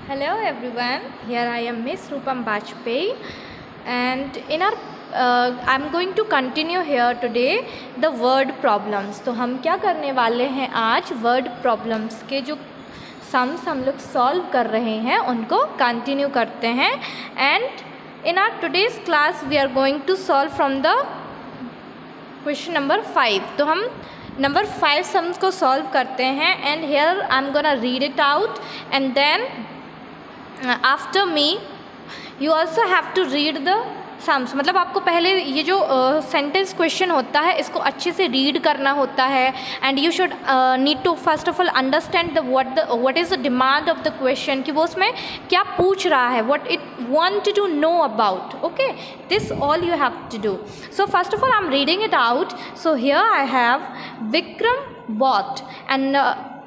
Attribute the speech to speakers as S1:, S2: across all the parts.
S1: Hello everyone, here I am Miss Rupam Bajpayee and in our I'm going to continue here today the word problems. तो हम क्या करने वाले हैं आज word problems के जो सम्स हम लोग सॉल्व कर रहे हैं उनको कंटिन्यू करते हैं and in our today's class we are going to solve from the question number 5. तो हम नंबर 5 सम्स को सॉल्व करते हैं and here I am gonna read it out and then after me you also have to read the sums. मतलब आपको पहले ये जो सेंटेंस क्वेश्चन होता है इसको अच्छे से रीड करना होता है and you should need to first of all understand the what is the demand of the question कि वो उसमें क्या पूछ रहा है, what it want to know about. Okay, this all you have to do. So first of all I am reading it out. So here I have Vikram bought and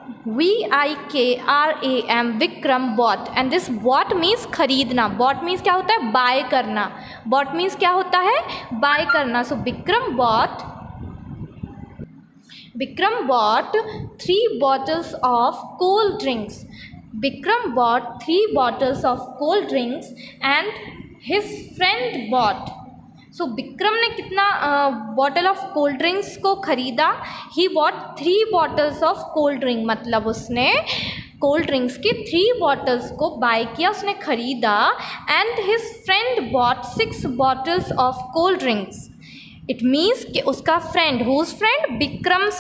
S1: VIKRAM Vikram bought and this bought means खरीदना. Bought means क्या होता है? Buy करना. Bot means क्या होता है? Buy करना. So Vikram bought 3 bottles of cold drinks. Vikram bought 3 bottles of cold drinks and his friend bought. So Vikram ने कितना बॉटल ऑफ कोल्ड ड्रिंक्स को ख़रीदा? He bought 3 bottles of cold drink. मतलब उसने कोल्ड ड्रिंक्स के 3 bottles को buy किया, उसने ख़रीदा. And his friend bought 6 bottles of cold drinks. It means कि उसका friend, whose friend? Vikram's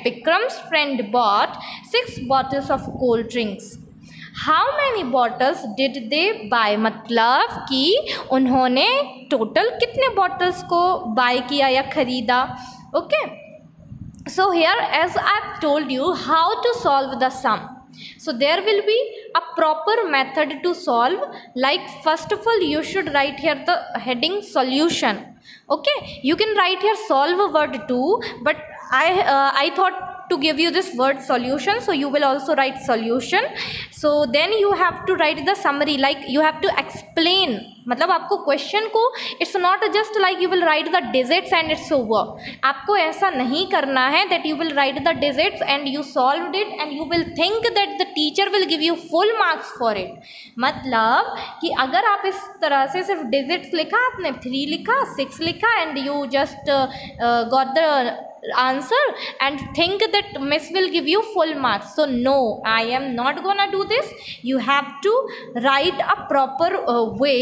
S1: friend bought 6 bottles of cold drinks. How many bottles did they buy? मतलब कि उन्होंने टोटल कितने बॉटल्स को बाय किया या ख़रीदा. Okay, so here as I told you how to solve the sum. So there will be a proper method to solve. Like first of all you should write here the heading solution. Okay, you can write here solve word too, but I thought to give you this word solution, so you will also write solution. So then you have to write the summary, like you have to explain. मतलब आपको question को it's not just like you will write the digits and it's over. आपको ऐसा नहीं करना है that you will write the digits and you solved it and you will think that the teacher will give you full marks for it. मतलब कि अगर आप इस तरह से सिर्फ डिजिट्स लिखा, आपने 3 लिखा, 6 लिखा and you just got the answer and think that miss will give you full marks. So no, I am not gonna do this. You have to write a proper way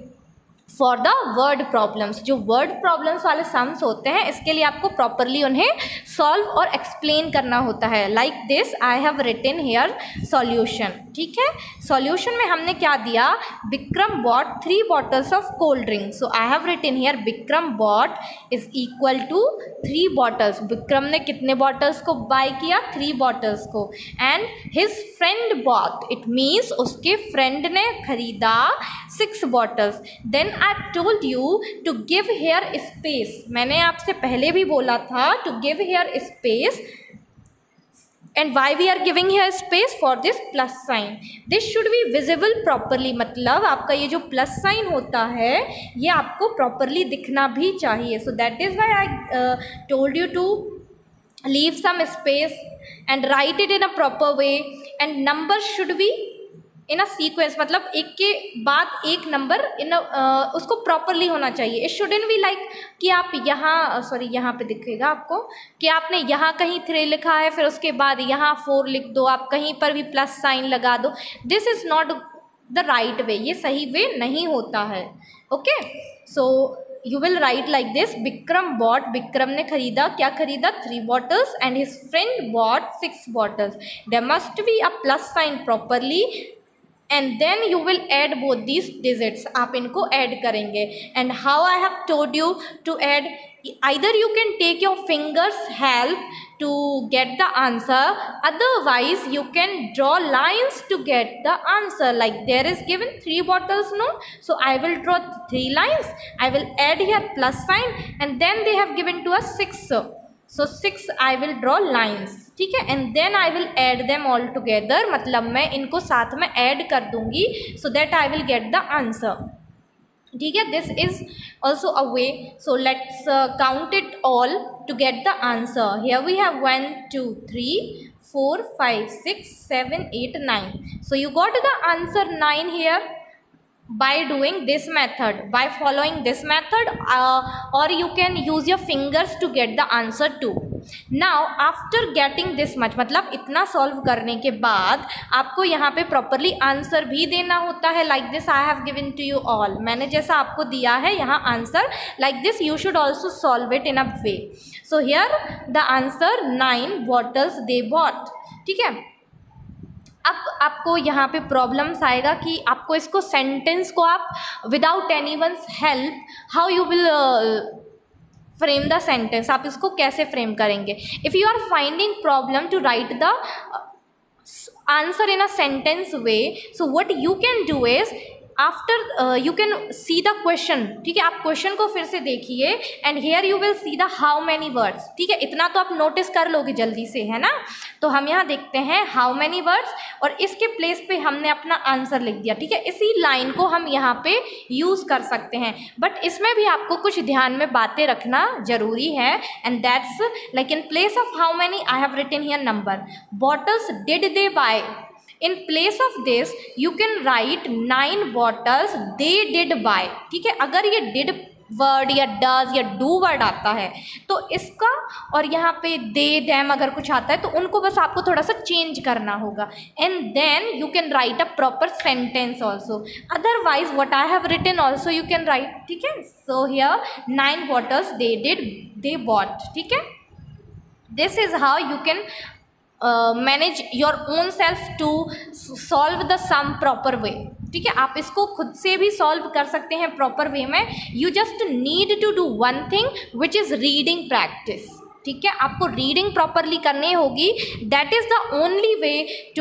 S1: for the word problems. जो word problems वाले sums होते हैं इसके लिए आपको properly उन्हें solve और explain करना होता है. Like this I have written here solution. ठीक है, सॉल्यूशन में हमने क्या दिया? Vikram bought 3 bottles of cold drink. So I have written here Vikram bought is equal to 3 bottles. Vikram ने कितने बॉटल्स को बाय किया? 3 bottles को. And his friend bought, it means उसके फ्रेंड ने खरीदा 6 bottles. Then I told you to give here space. मैंने आपसे पहले भी बोला था to give here space. And why we are giving here space? For this plus sign. This should be visible properly. मतलब आपका ये जो plus sign होता है ये आपको properly दिखना भी चाहिए. So that is why I told you to leave some space and write it in a proper way. And numbers should be in a sequence. मतलब एक के बाद एक नंबर इन उसको प्रॉपरली होना चाहिए. इट शुडंट बी लाइक कि आप यहाँ यहाँ पे दिखेगा आपको कि आपने यहाँ कहीं 3 लिखा है फिर उसके बाद यहाँ 4 लिख दो, आप कहीं पर भी प्लस साइन लगा दो. This is not the right way. ये सही वे नहीं होता है. Okay, so you will write like this. Vikram bought, Vikram ने खरीदा, क्या खरीदा? 3 bottles and his friend bought 6 bottles. There must be a plus sign properly and then you will add both these digits. आप इनको add करेंगे. and how I have told you to add, either you can take your fingers help to get the answer, otherwise you can draw lines to get the answer. Like there is given 3 bottles, no, so I will draw 3 lines. I will add here plus sign and then they have given to us 6. So 6 I will draw lines. ठीक है, and then I will add them all together. मतलब मैं इनको साथ में add कर दूंगी so that I will get the answer. ठीक है, this is also a way. So let's count it all to get the answer. Here we have 1 2 3 4 5 6 7 8 9. So you got the answer 9 here by doing this method, by following this method, or you can use your fingers to get the answer too. Now after getting this much, मतलब इतना solve करने के बाद आपको यहाँ पे properly answer भी देना होता है. Like this I have given to you all, मैंने जैसा आपको दिया है यहाँ answer like this, you should also solve it in a way. So here the answer 9 bottles they bought. ठीक है, अब आपको यहाँ पे प्रॉब्लम्स आएगा कि आपको इसको सेंटेंस को आप without anyone's help how you will frame the sentence, आप इसको कैसे फ्रेम करेंगे. If you are finding problem to write the answer in a sentence way, so what you can do is after you can see the question. ठीक है, आप question को फिर से देखिए and here you will see the how many words. ठीक है, इतना तो आप नोटिस कर लोगे जल्दी से, है ना. तो हम यहाँ देखते हैं हाउ मैनी वर्ड्स और इसके प्लेस पे हमने अपना आंसर लिख दिया. ठीक है, इसी लाइन को हम यहाँ पे यूज़ कर सकते हैं, बट इसमें भी आपको कुछ ध्यान में बातें रखना जरूरी है. And that's like in place of how many I have written here number. Bottles did they buy. In place of this you can write 9 bottles they did buy. ठीक है, अगर ये did वर्ड या डज या do word आता है तो इसका, और यहाँ पे दे दैम अगर कुछ आता है तो उनको बस आपको थोड़ा सा चेंज करना होगा. And then you can write a proper sentence also. Otherwise what I have written also you can write. ठीक है, सो हियर 9 bottles they did they bought. ठीक है, this is how you can manage your own self to solve the sum proper way. ठीक है, आप इसको खुद से भी सॉल्व कर सकते हैं प्रॉपर वे में. You just need to do one thing which is reading practice. ठीक है, आपको रीडिंग प्रॉपरली करनी होगी. That is the only way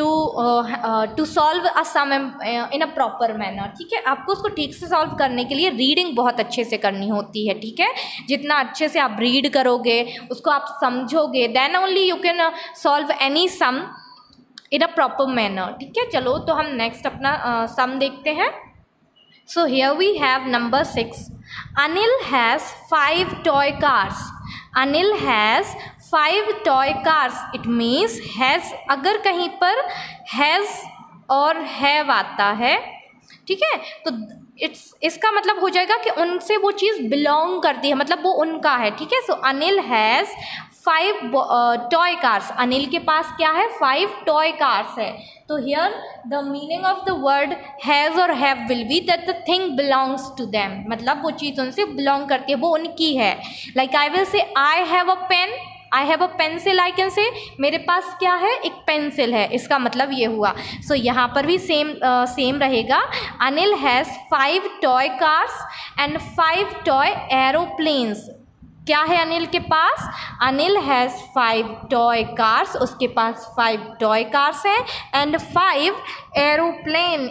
S1: to solve a sum in a proper manner. ठीक है, आपको उसको ठीक से सॉल्व करने के लिए रीडिंग बहुत अच्छे से करनी होती है. ठीक है, जितना अच्छे से आप रीड करोगे, उसको आप समझोगे, then only you can solve any sum in a proper manner. ठीक है, चलो तो हम नेक्स्ट अपना सम देखते हैं. So here we have number 6. Anil has 5 toy cars. Anil has 5 toy cars. It means has, अगर कहीं पर has और have आता है, ठीक है, तो इसका मतलब हो जाएगा कि उनसे वो चीज़ बिलोंग करती है, मतलब वो उनका है. ठीक है, so Anil has 5 toy cars. Anil के पास क्या है, 5 टॉय कार्स है. तो here the meaning of the word has और have will be that the thing belongs to them, मतलब वो चीज़ उनसे बिलोंग करती है, वो उनकी है. Like I will say I have a pen, I have a pencil, I can say मेरे पास क्या है, एक पेंसिल है, इसका मतलब ये हुआ. सो यहाँ पर भी सेम रहेगा. Anil has 5 toy cars and 5 toy aeroplanes. क्या है अनिल के पास, अनिल हैज़ 5 टॉय कार्स, उसके पास 5 टॉय कार्स हैं एंड 5 एरोप्लेन,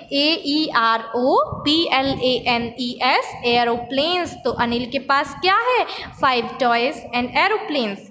S1: AEROPLANES, एरोप्लेन्स. तो अनिल के पास क्या है, 5 toys and aeroplanes.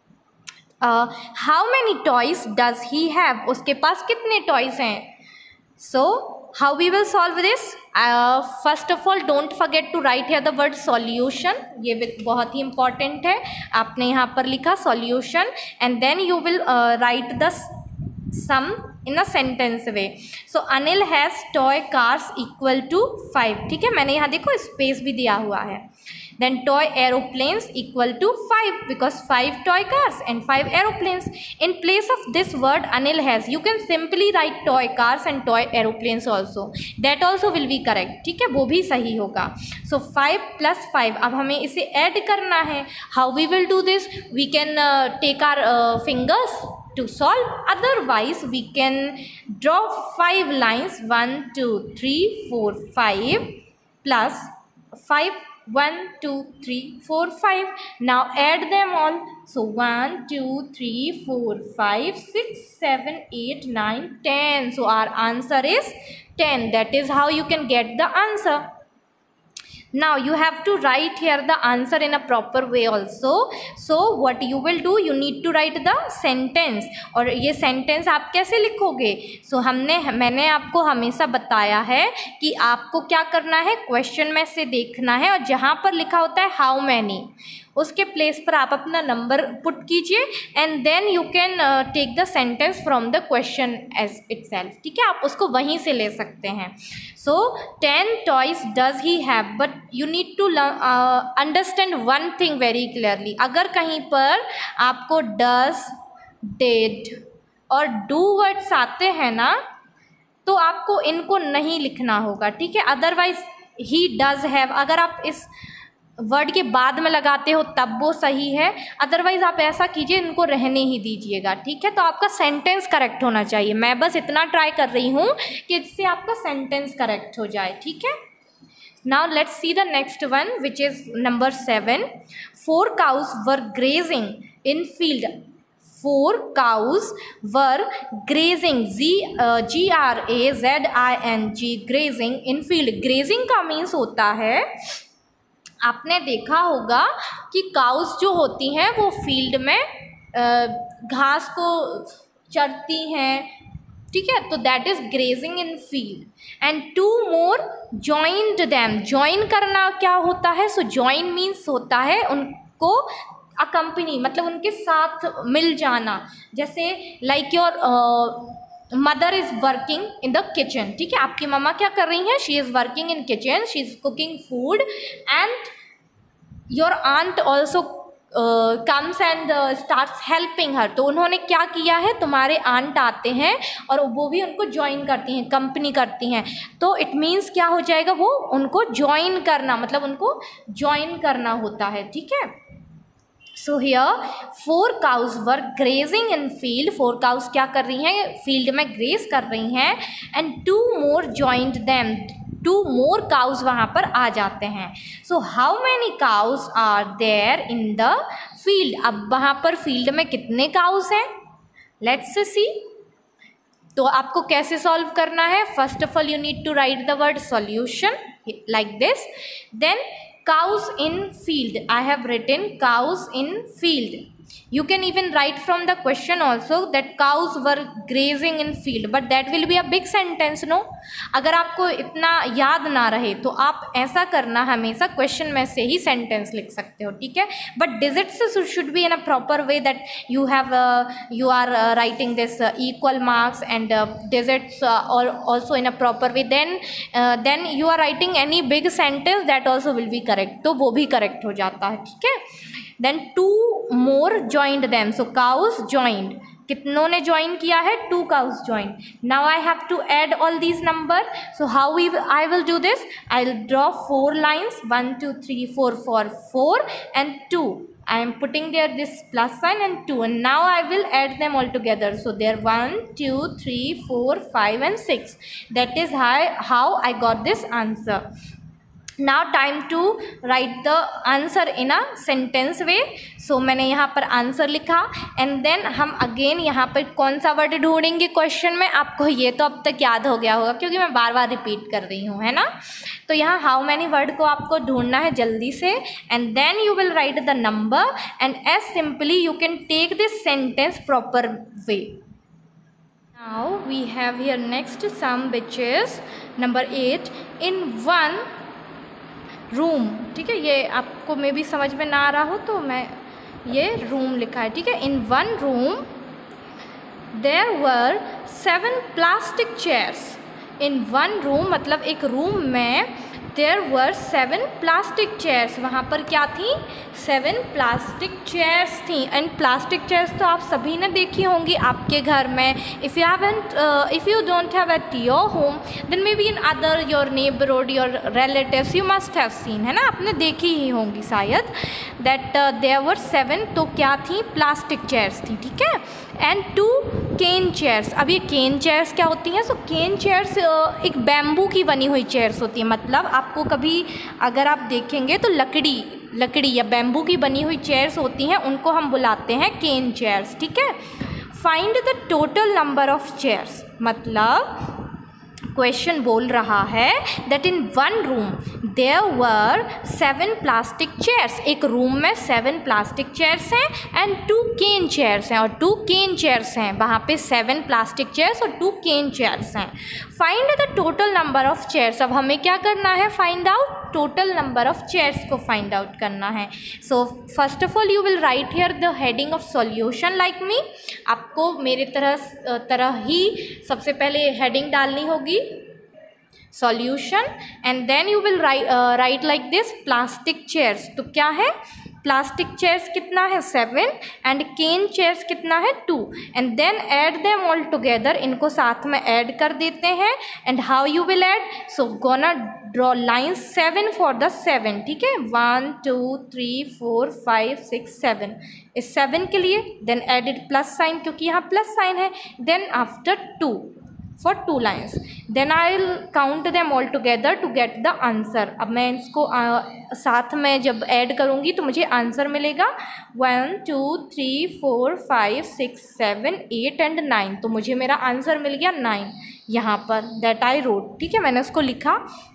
S1: How many toys does he have, उसके पास कितने टॉयज हैं. So how we will solve this. First of all don't forget to write here the word solution. ये बहुत ही इंपॉर्टेंट है, आपने यहाँ पर लिखा solution and then you will write the sum in a sentence way. सो Anil has toy cars equal to 5. ठीक है, मैंने यहाँ देखो स्पेस भी दिया हुआ है. Then toy aeroplanes equal to 5 because 5 toy cars and 5 aeroplanes. In place of this word Anil has, you can simply write toy cars and toy aeroplanes also. That also will be correct. ठीक है, वो भी सही होगा. So 5 plus 5. अब हमें इसे add करना है. How we will do this? We can take our fingers to solve. Otherwise we can draw 5 lines. 1 2 3 4 5 plus 5. 1 2 3 4 5. Now add them all. So 1 2 3 4 5 6 7 8 9 10. So our answer is 10. That is how you can get the answer. Now you have to write here the answer in a proper way also. So what you will do, you need to write the sentence. और ये sentence आप कैसे लिखोगे. So मैंने आपको हमेशा बताया है कि आपको क्या करना है, क्वेश्चन में से देखना है और जहाँ पर लिखा होता है हाउ मैनी, उसके प्लेस पर आप अपना नंबर पुट कीजिए and then you can take the sentence from the question as itself, ठीक है, आप उसको वहीं से ले सकते हैं। So 10 toys does he have, but you need to understand one thing very clearly. अगर कहीं पर आपको डज, डिड और डू वर्ड्स आते हैं ना, तो आपको इनको नहीं लिखना होगा, ठीक है। अदरवाइज ही डज हैव अगर आप इस वर्ड के बाद में लगाते हो तब वो सही है, अदरवाइज आप ऐसा कीजिए, इनको रहने ही दीजिएगा, ठीक है। तो आपका सेंटेंस करेक्ट होना चाहिए। मैं बस इतना ट्राई कर रही हूँ कि इससे आपका सेंटेंस करेक्ट हो जाए, ठीक है। Now let's see the next one which is number 7। 4 cows were grazing in field. 4 cows were grazing, Grazing, grazing in field. grazing का मीन्स होता है, आपने देखा होगा कि काउस जो होती हैं वो फील्ड में घास को चरती हैं, ठीक है, तो that is grazing in field. And 2 more joined them, join करना क्या होता है, सो ज्वाइन मीन्स होता है उनको अकम्पनी, मतलब उनके साथ मिल जाना। जैसे like your mother is working in the kitchen, ठीक है, आपकी मम्मा क्या कर रही हैं, she is working in kitchen, she is cooking food and your aunt also comes and starts helping her. तो उन्होंने क्या किया है, तुम्हारे आंट आते हैं और वो भी उनको ज्वाइन करती हैं, कंपनी करती हैं, तो इट मीन्स क्या हो जाएगा, वो उनको ज्वाइन करना, मतलब उनको ज्वाइन करना होता है, ठीक है। सो here 4 cows were grazing in field, 4 cows क्या कर रही हैं, फील्ड में ग्रेस कर रही हैं, and 2 more joined them, 2 more cows वहाँ पर आ जाते हैं। So how many cows are there in the field, अब वहाँ पर फील्ड में कितने cows हैं, लेट्स सी। तो आपको कैसे सॉल्व करना है, first of all you need to write the word solution like this, then cows in field, I have written cows in field. You can even write from the question also that cows were grazing in field, but that will be a big sentence, no? अगर आपको इतना याद ना रहे तो आप ऐसा करना, हमेशा क्वेश्चन में से ही सेंटेंस लिख सकते हो, ठीक है, but digits should be in a proper way that you are writing this equal marks and digits or also in a proper way, then you are writing any big sentence that also will be correct, तो वो भी correct हो जाता है, ठीक है। Then 2 more joined them, so cows joined, कितनों ने ज्वाइन किया है, 2 cows joined. Now I have to add all these number, so how I will do this, I'll draw 4 lines, 1 2 3 4 4 and 2, I am putting there this plus sign and 2, and now I will add them all together, so there 1 2 3 4 5 and 6, that is how I got this answer. Now time to write the answer in a sentence way. So मैंने यहाँ पर answer लिखा and then हम again यहाँ पर कौन सा word ढूंढेंगे क्वेश्चन में, आपको ये तो अब तक याद हो गया होगा क्योंकि मैं बार बार रिपीट कर रही हूँ, है ना। तो यहाँ हाउ मैनी वर्ड को आपको ढूंढना है जल्दी से, and then you will write the number and as simply you can take this sentence proper way. Now we have here next sum which is number 8, in 1 room, ठीक है, ये आपको मे भी समझ में ना आ रहा हो तो मैं ये रूम लिखा है, ठीक है। In 1 room there were 7 plastic chairs, in 1 room मतलब एक रूम में देयर वर 7 प्लास्टिक चेयर्स, वहाँ पर क्या थी, 7 प्लास्टिक चेयर्स थी। एंड प्लास्टिक चेयर्स तो आप सभी ने देखी होंगी आपके घर में, if you don't have at your home then may be in other your neighbourhood your relatives you must have seen, है ना, आपने देखी ही होंगी शायद, दैट देयर वर 7, तो क्या थी, प्लास्टिक चेयर्स थी, ठीक है। एंड 2 केन चेयर्स, अब ये केन चेयर्स क्या होती हैं, सो केन चेयर्स एक बैम्बू की बनी हुई चेयर्स होती है, मतलब आपको कभी अगर आप देखेंगे तो लकड़ी या बैम्बू की बनी हुई चेयर्स होती हैं, उनको हम बुलाते हैं केन चेयर्स, ठीक है। Find the total number of chairs, मतलब क्वेश्चन बोल रहा है that in 1 room there were 7 plastic chairs, एक रूम में 7 प्लास्टिक चेयर्स हैं एंड 2 केन चेयर्स हैं, और 2 केन चेयर्स हैं, वहाँ पे 7 प्लास्टिक चेयर्स और 2 केन चेयर्स हैं। Find the total number of chairs, अब हमें क्या करना है, find out total number of chairs को फाइंड आउट करना है। So first of all you will write here the heading of solution like me. आपको मेरे तरह ही सबसे पहले हेडिंग डालनी होगी solution, and then you will write like this plastic chairs. तो क्या है, प्लास्टिक चेयर्स कितना है 7 एंड केन चेयर्स कितना है 2, and then add them all together, इनको साथ में ऐड कर देते हैं। And how you will add, so gonna draw line 7 for the 7, ठीक है, 1 2 3 4 5 6 7 इस 7 के लिए, देन एडिड प्लस साइन क्योंकि यहाँ प्लस साइन है, then after 2 for 2 lines, then I will count them all together to get the answer। अब मैं इसको साथ में जब ऐड करूँगी तो मुझे आंसर मिलेगा 1 2 3 4 5 6 7 8 एंड 9। तो मुझे मेरा आंसर मिल गया 9 यहाँ पर, दैट आई रोट, ठीक है, मैंने उसको लिखा।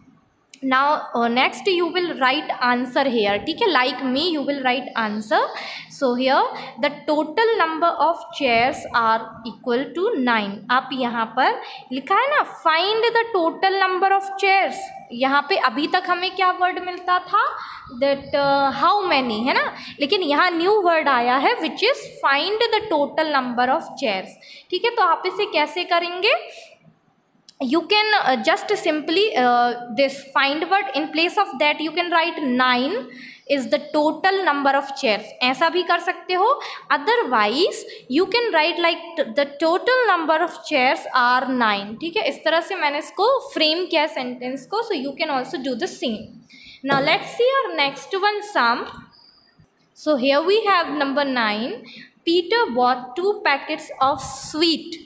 S1: now next you will write answer here, ठीक है, like me you will write answer। so here the total number of chairs are equal to 9। आप यहाँ पर लिखा है ना find the total number of chairs, यहाँ पे अभी तक हमें क्या वर्ड मिलता था that how many, है ना, लेकिन यहाँ न्यू वर्ड आया है which is find the total number of chairs, ठीक है। तो आप इसे कैसे करेंगे, you can just simply this find word, in place of that you can write 9 is the total number of chairs, ऐसा भी कर सकते हो। otherwise you can write like the total number of chairs are 9, ठीक है, इस तरह से मैंने इसको फ्रेम किया सेंटेंस को। so you can also do the same। now let's see our next one sum। so here we have number 9, Peter bought 2 packets of sweet,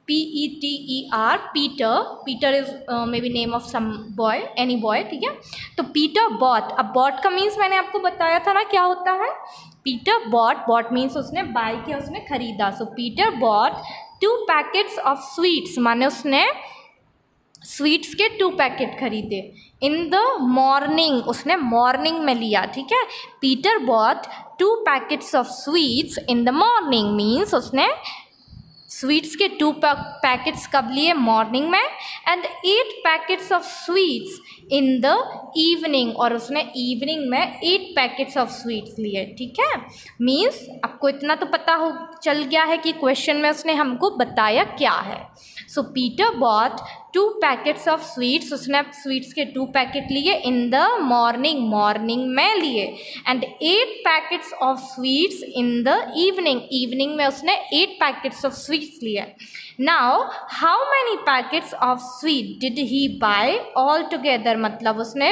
S1: Peter, Peter is maybe name of some boy, any boy, ठीक है। तो Peter bought, अब bought का means मैंने आपको बताया था ना क्या होता है, Peter bought मीन्स उसने बाय किया, उसने खरीदा। so Peter bought 2 packets of sweets, माने उसने स्वीट्स के 2 पैकेट खरीदे। इन द मॉर्निंग, उसने मॉर्निंग में लिया, ठीक है। Peter bought 2 packets of sweets in the morning means उसने स्वीट्स के 2 पैकेट्स कब लिए, मॉर्निंग में, and 8 packets of sweets in the evening, और उसने इवनिंग में 8 पैकेट्स ऑफ स्वीट्स लिए, ठीक है। मीन्स आपको इतना तो पता हो चल गया है कि क्वेश्चन में उसने हमको बताया क्या है। So Peter bought 2 packets of sweets, उसने स्वीट्स के 2 पैकेट लिए इन द मॉर्निंग, मॉर्निंग में लिए, and 8 packets of sweets in the evening, evening में उसने 8 पैकेट्स ऑफ स्वीट्स लिए। Now how many packets of sweet did he buy all together, मतलब उसने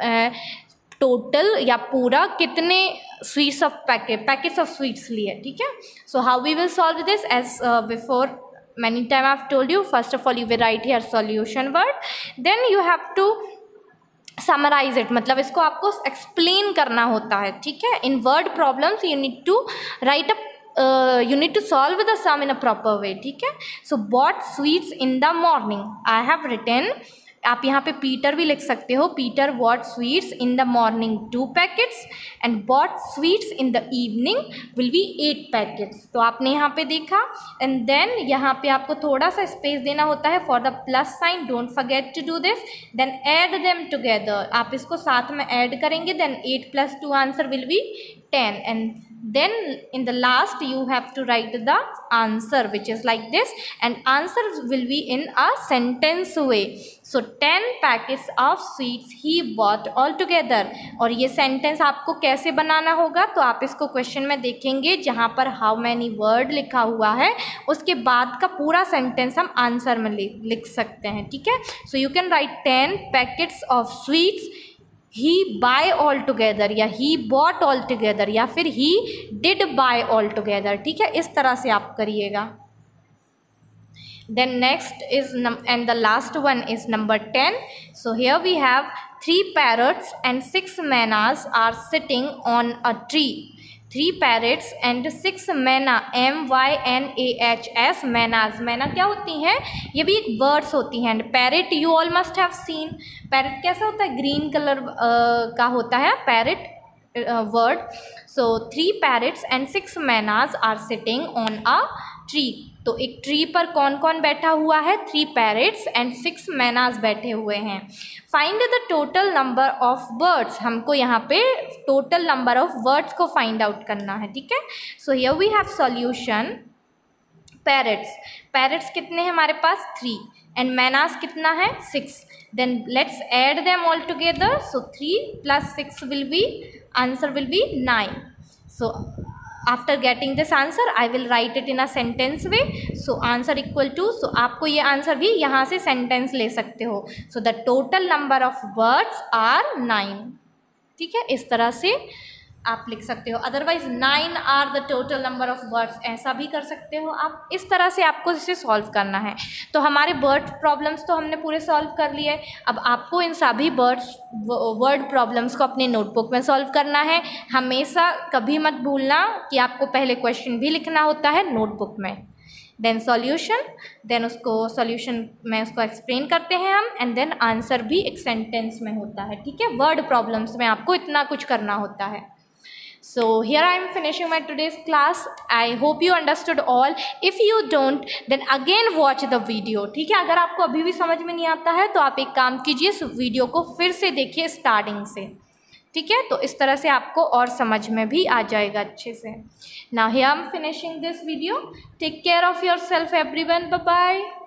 S1: टोटल या पूरा कितने sweets of packets of sweets लिए, ठीक है। So how we will solve this, as before many time I've told you, first of all you will write here solution word, then you have to summarize it, मतलब इसको आपको explain करना होता है, ठीक है। in word problems you need to write you need to solve the sum in a proper way, ठीक है। so bought sweets in the morning, I have written, आप यहाँ पे पीटर भी लिख सकते हो, Peter bought sweets in the morning 2 packets and bought sweets in the evening will be 8 packets. तो आपने यहाँ पे देखा, एंड देन यहाँ पे आपको थोड़ा सा स्पेस देना होता है for the plus sign, don't forget to do this, then add them together, आप इसको साथ में ऐड करेंगे, then 8 + 2 answer will be 10, and then in the last you have to write the answer which is like this, and answer will be in a sentence way। so 10 packets of sweets he bought all together, और ये sentence आपको कैसे बनाना होगा, तो आप इसको question में देखेंगे जहाँ पर हाउ मैनी वर्ड लिखा हुआ है, उसके बाद का पूरा सेंटेंस हम आंसर में लिख सकते हैं, ठीक है। so you can write 10 packets of sweets he buy all together, या he bought all together, या फिर he did buy all together, ठीक है, इस तरह से आप करिएगा। then next is and the last one is number 10। so here we have 3 parrots and 6 maynas are sitting on a tree, 3 parrots and 6 मैना, MYNAHS, मैनाज, मैना क्या होती हैं, ये भी एक बर्ड्स होती हैं। Parrot you all must have seen, parrot कैसा होता है, ग्रीन कलर का होता है parrot word. So 3 parrots and 6 mynas are sitting on a tree, तो एक ट्री पर कौन कौन बैठा हुआ है? 3 पैरेट्स एंड 6 मैनास बैठे हुए हैं। Find the total number of birds, हमको यहाँ पे टोटल नंबर ऑफ बर्ड्स को फाइंड आउट करना है, ठीक है। सो here we have solution. Parrots कितने हैं हमारे पास? 3 एंड मैनास कितना है? 6। Then let's add them all together. So 3 + 6 will be, answer will be 9। So after getting this answer I will write it in a sentence way. So answer equal to, so आपको ये answer भी यहाँ से sentence ले सकते हो। So the total number of birds are 9, ठीक है। इस तरह से आप लिख सकते हो। Otherwise 9 are the total number of birds, ऐसा भी कर सकते हो आप। इस तरह से आपको इसे सॉल्व करना है। तो हमारे बर्ड प्रॉब्लम्स तो हमने पूरे सॉल्व कर लिए। अब आपको इन सभी वर्ड प्रॉब्लम्स को अपने नोटबुक में सॉल्व करना है। हमेशा कभी मत भूलना कि आपको पहले क्वेश्चन भी लिखना होता है नोटबुक में, देन सॉल्यूशन, देन उसको सॉल्यूशन में उसको एक्सप्लेन करते हैं हम, एंड देन आंसर भी एक सेंटेंस में होता है, ठीक है। वर्ड प्रॉब्लम्स में आपको इतना कुछ करना होता है। So here I am finishing my today's class. I hope you understood all. If you don't, then again watch the video. ठीक है, अगर आपको अभी भी समझ में नहीं आता है तो आप एक काम कीजिए, इस वीडियो को फिर से देखिए स्टार्टिंग से, ठीक है। तो इस तरह से आपको और समझ में भी आ जाएगा अच्छे से। Now here I am finishing this video. Take care of yourself everyone. Bye bye.